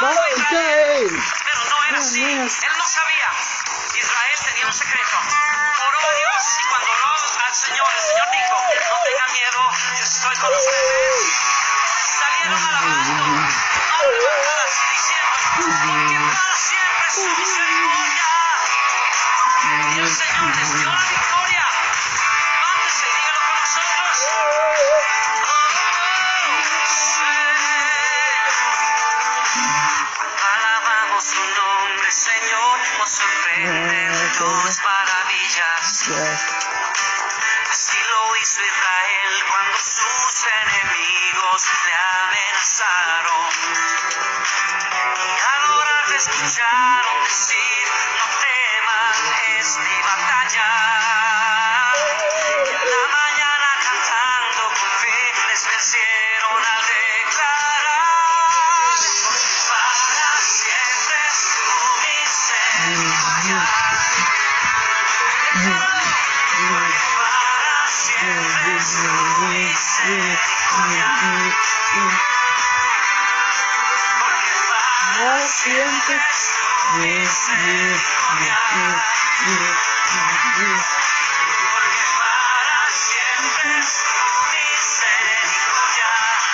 hermano Israel. Pero no era así. Él no sabía. Israel tenía un secreto. Oró a Dios y cuando oró al Señor, el Señor dijo, no tengan miedo, yo estoy con ustedes. Salieron alabando, arrebatadas y diciendo, porque para siempre su misericordia. Y el Señor les dio la victoria. Levántese y dígalo con nosotros. Alabamos su nombre, Señor, nos sorprenden tus maravillas. Así lo hizo Israel cuando sus enemigos le amenazaron. Y al orar te escucharon decir, no temas, es mi batalla. Y en la mañana cantando con fe les vencieron al declarar, para siempre es tu misericordia. Para siempre es tu misericordia. Porque para siempre es tu misericordia. Porque para siempre es tu misericordia.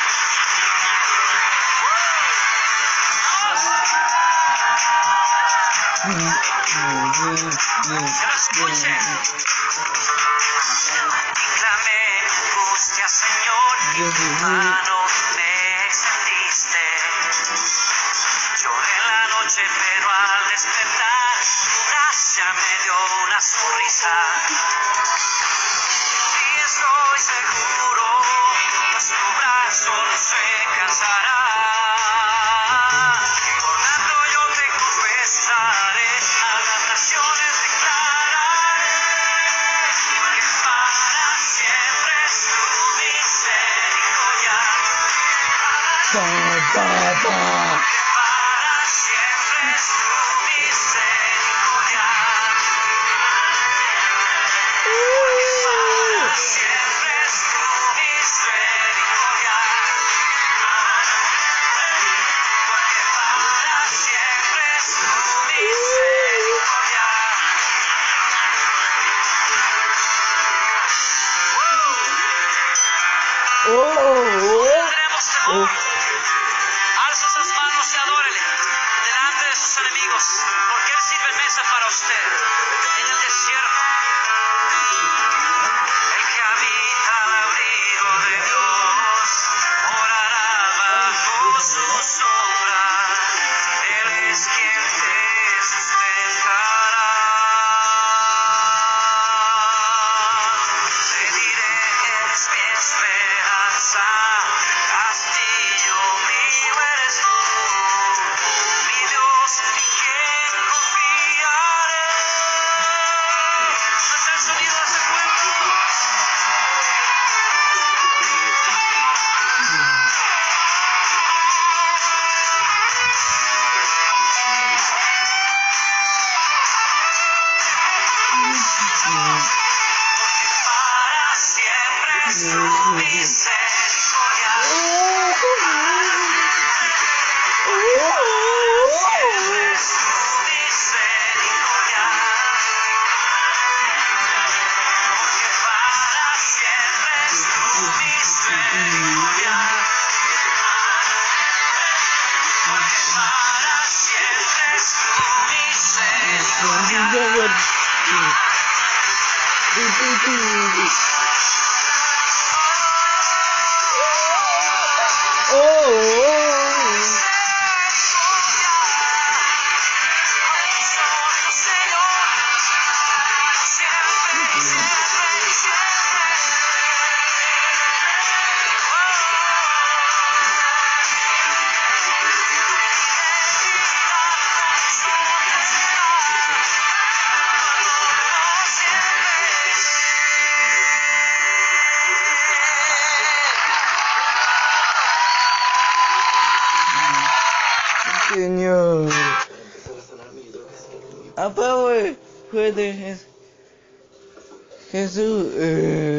Que lo escuchen. Clamé en angustia, Señor, y tu mano me extendiste. Lloré en la noche, pero al despertar, tu gracia me dio una sonrisa. Y estoy seguro, pues tu brazo no se cansará. Por tanto yo te confesaré, a las naciones declararé, que para siempre es tu misericordia. Que para siempre es tu misericordia. Porque para siempre es tu misericordia. Porque para siempre es tu misericordia. Tendremos temor. Alza esas manos y adórele delante de sus enemigos, porque Él sirve mesa para usted en el desierto. El que habita al abrigo de Dios morará bajo su sombra. Él es quien te sustentará. Te diré, eres mi esperanza, castillo mío eres tú, mi Dios en quien confiaré. ¿No es el sonido de ese pueblo? Porque para siempre es tu misericordia. Siempre es tu misericordia. Porque para siempre es tu misericordia. Porque para siempre es tu misericordia. Señor. Apa puede Jesús.